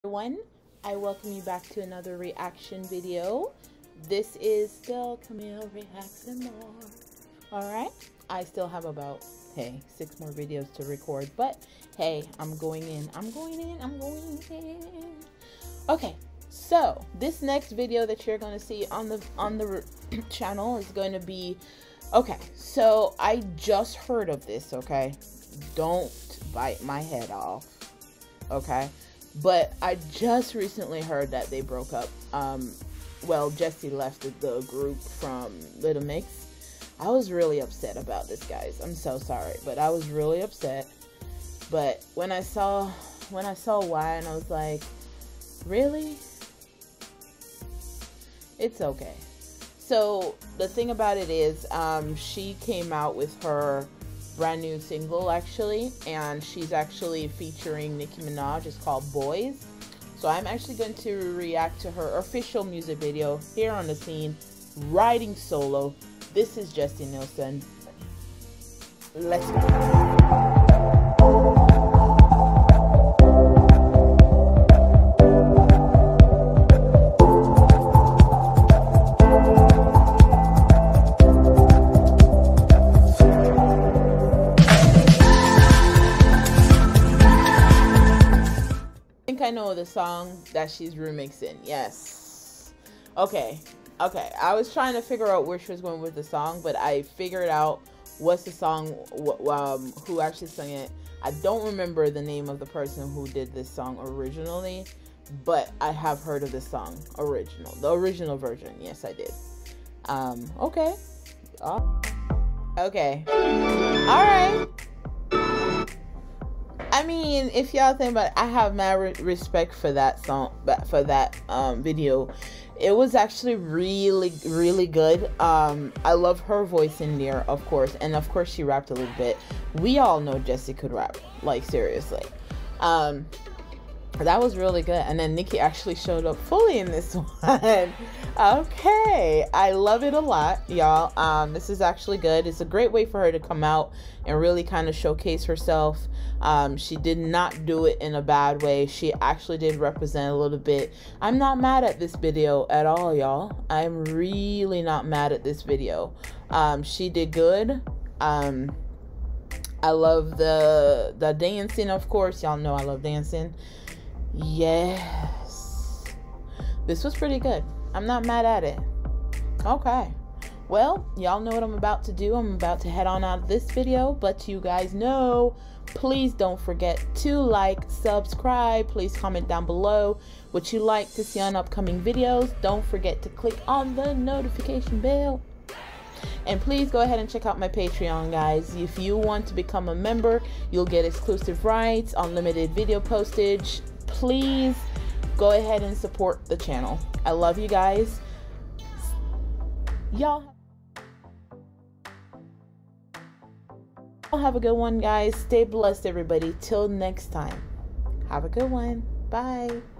Everyone, I welcome you back to another reaction video. This is still Camille Reacts and More. Alright, I still have about 6 more videos to record, but hey, I'm going in. Okay, so this next video that you're going to see on the channel is going to be, okay, so I just heard of this, okay? Don't bite my head off, okay? But I just recently heard that they broke up. Well, Jesy left the group from Little Mix. I was really upset about this, guys. I'm so sorry, but I was really upset. But when I saw why, and I was like, really? It's okay. So the thing about it is, she came out with her brand new single actually, and she's actually featuring Nicki Minaj. It's called Boyz. So I'm actually going to react to her official music video here on the scene, riding solo. This is Jesy Nilsson. Let's go. I know the song that she's remixing. Yes. Okay. I was trying to figure out where she was going with the song, but I figured out what's the song, who actually sang it. I don't remember the name of the person who did this song originally, but I have heard of this song the original version. Yes, I did. Okay. Okay. All right. I mean, if y'all think about it, I have mad respect for that song, but for that video. It was actually really good. I love her voice in there, of course, and of course she rapped a little bit. We all know Jesy could rap, like seriously. That was really good. And then Nicki actually showed up fully in this one. Okay, I love it a lot, y'all. This is actually good. It's a great way for her to come out and really kind of showcase herself. She did not do it in a bad way. She actually did represent a little bit. I'm not mad at this video at all, y'all. I'm really not mad at this video. She did good. I love the dancing, of course. Y'all know I love dancing. Yes, this was pretty good. I'm not mad at it. Okay, well, y'all know what I'm about to do. I'm about to head on out of this video, but you guys know, please don't forget to like, subscribe. Please comment down below what you like to see on upcoming videos. Don't forget to click on the notification bell. And please go ahead and check out my Patreon, guys. If you want to become a member, you'll get exclusive rights, unlimited video postage. Please go ahead and support the channel. I love you guys. Y'all have a good one, guys. Stay blessed, everybody. Till next time. Have a good one. Bye.